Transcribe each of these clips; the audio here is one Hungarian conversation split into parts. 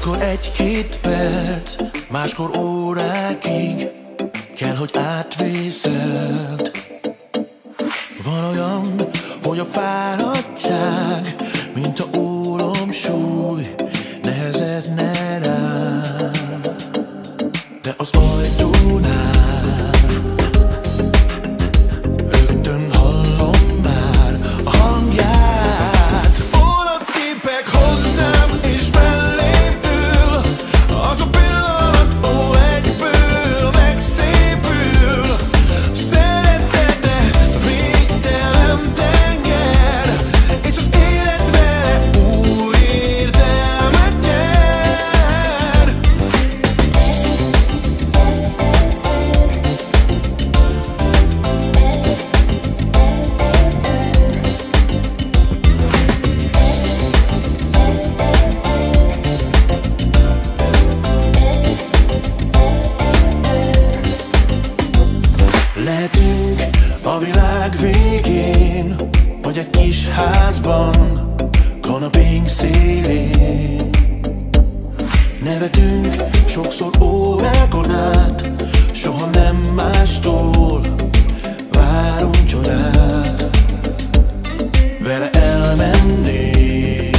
Máskor egy-két perc, máskor órákig kell, hogy átvészeld. Van olyan, hogy a fáradtság, mint a ólomsúly, nehezedne rá. De az ajtónál rögtön hallom már a hangját. Oda tépek hozzám és mellém ül, az a pillanat, ó, egyből megszépül. Szeretete végtelen tenger, és az élet vele új értelmet nyer. Lehetünk a világ végén, vagy egy kis házban, kanapénk szélén. Nevetünk sokszor órákon át, soha nem mástól várunk csodát. Vele elmennék,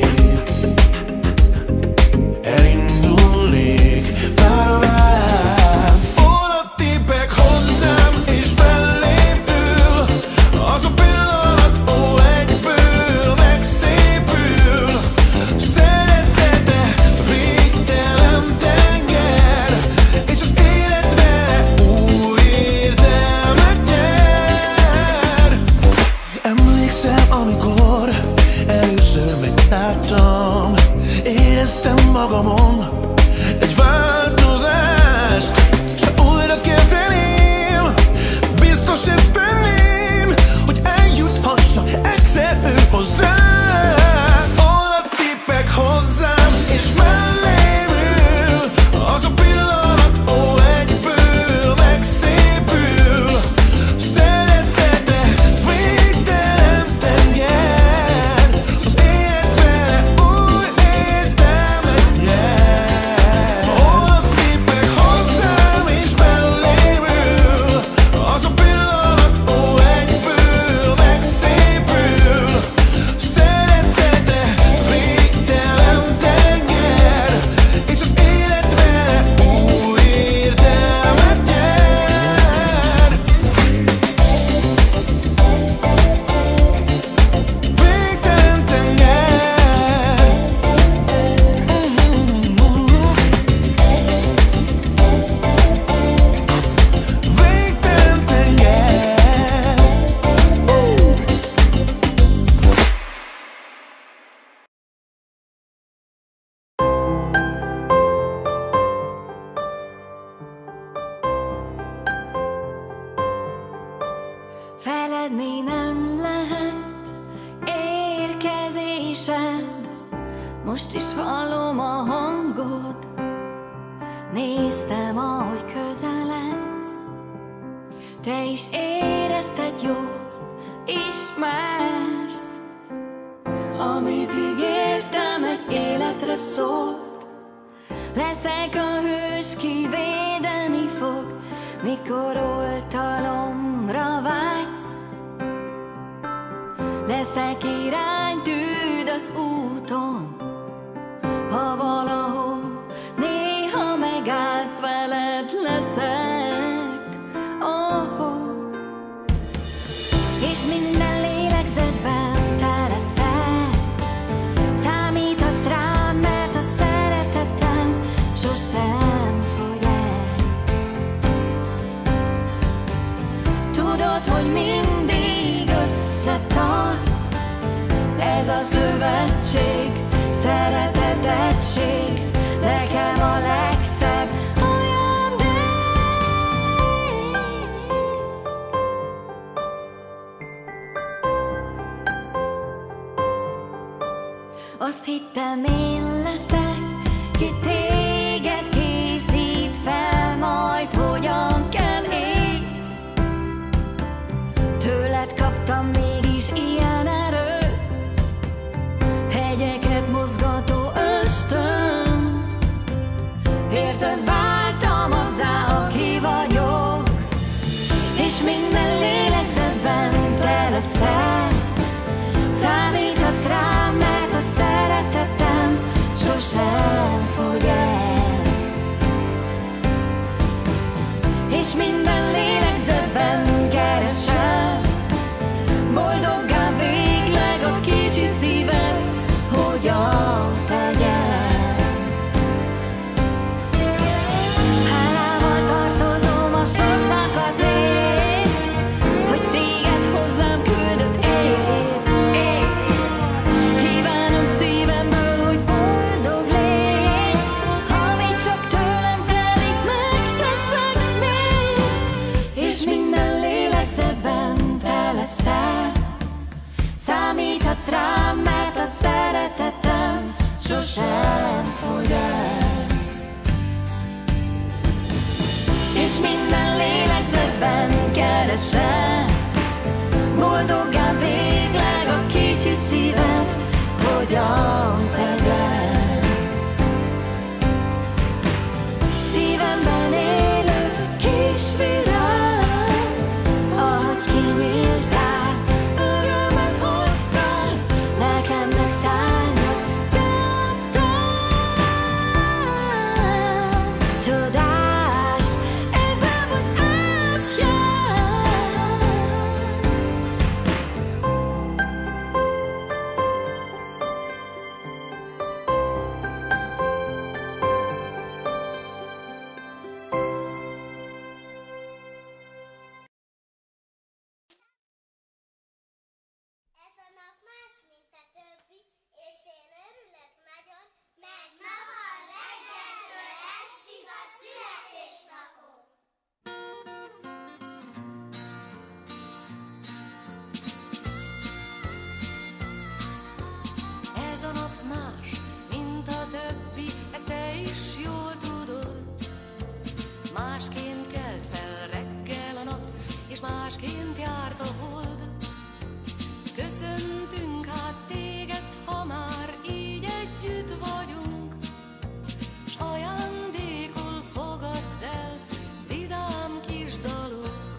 elindulnék bárhová. Oda tépek hozzám és mellém ül, az a pillanat, ó, egyből megszépül. Szeretete végtelen tenger, és az élet vele új értelmet nyer. Emlékszem, amikor először megláttam, éreztem magamon egy változást, s ha újra kezdeném, biztos ezt tenném, hogy eljuthassak egyszer ő hozzá. Oda tépek hozzám és mellém ül, az a pillanat, ó, egyből megszépül. Szeretete végtelen tenger, az élet vele új értelmet nyer. Oda tépek hozzám és mellém ül, az a pillanat, ó, egyből megszépül. Szeretete végtelen tenger, és az élet vele új értelmet nyer. Végtelen tenger, végtelen tenger. Feledni nem lehet érkezésed, most is hallom a hangod. Néztem, ahogy közeledsz, te is érezted, jól ismersz. Amit ígértem, egy életre szólt, leszek a hős, ki védeni fog, mikor oltalomra vágysz. Leszek iránytűd az úton, ha valahol néha megállsz, veled leszek. És minden lélegzetben te leszel. Számíthatsz rám, mert a szeretetem sosem fogy el. Tudod, hogy mindig összetart ez a szövetség, szeretet, egység, nekem a legszebb ajándék. Azt hittem, én leszek, ki téged készít fel, majd hogyan kell élni. Tőled kaptam mégis ilyen erőt, hegyeket mozgató ösztön. leszel. Számíthatsz rám, mert a szeretetem sosem fogy el. És minden lélegzetben keresel, boldoggá végleg a kicsi szíved, hogyan tegyen. Hálával tartozom a sorsnak azért, hogy téged hozzám küldött épp. Kívánom szívemből, hogy boldog légy, amit csak tőlem telik, megteszek még. És minden lélegzetben te leszel. Számíthatsz rám, mert a szeretetem sosem fogy el. És minden lélegzetben keresel, boldoggá végleg a kicsi szíved, hogyan tegyen. Szívemben élő kis virág, ahogy kinyíltál, örömet hoztál, lelkemnek szárnyat adtál. Csodás, érzem, hogy átjár. Ez a nap más, mint a többi, és én örülök nagyon, mert ma van reggeltől estig a születésnapom. Ez a nap más, mint a többi, ezt te is jól tudod. Másként kelt fel reggel a nap, és másként járt a hold. Köszöntünk hát téged, ha már így együtt vagyunk, s ajándékul fogadd el vidám kis dalok.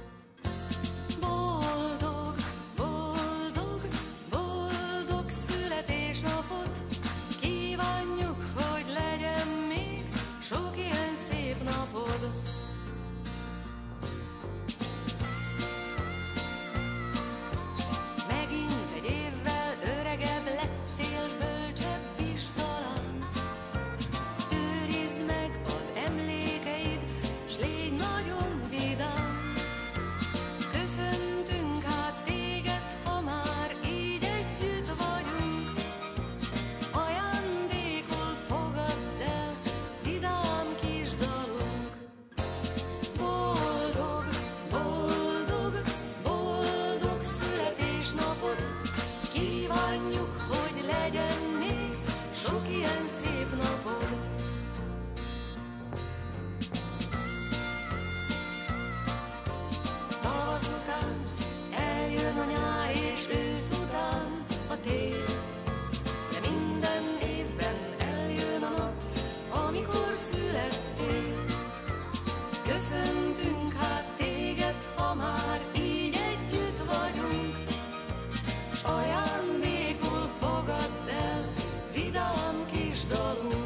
Boldog, boldog, boldog születésnapot kívánjuk, hogy legyen még sok ilyen szép napod. Megint egy évvel öregebb lettél, s bölcsebb is talán. Őrizd meg az emlékeid, s légy nagyon vidám. Köszöntünk hát téged, ha már így együtt vagyunk, ajándékul fogadd el vidám kis dalunk. Boldog, boldog, boldog születésnapot kívánjuk, hogy legyen még sok ilyen szép napod. Tavasz után eljön a nyár, és ősz után a tél, de minden évben eljön a nap, amikor születtél. Köszöntünk hát téged, ha már így együtt vagyunk, s ajándékul fogadd el vidám kis dalunk.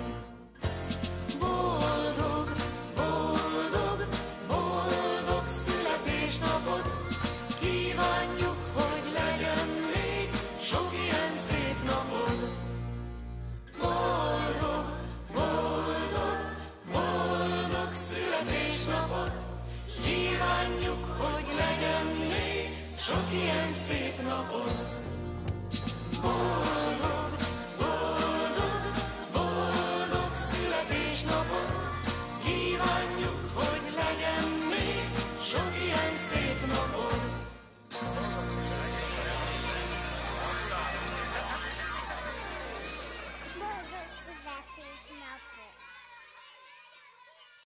Boldog, boldog, boldog születésnapot kívánjuk, hogy legyen még sok ilyen szép napod. Boldog, boldog, boldog születésnapot kívánjuk, hogy legyen még sok ilyen szép napod. Boldog, boldog, boldog születésnapot kívánjuk, hogy legyen még sok ilyen szép napod. Boldog születésnap!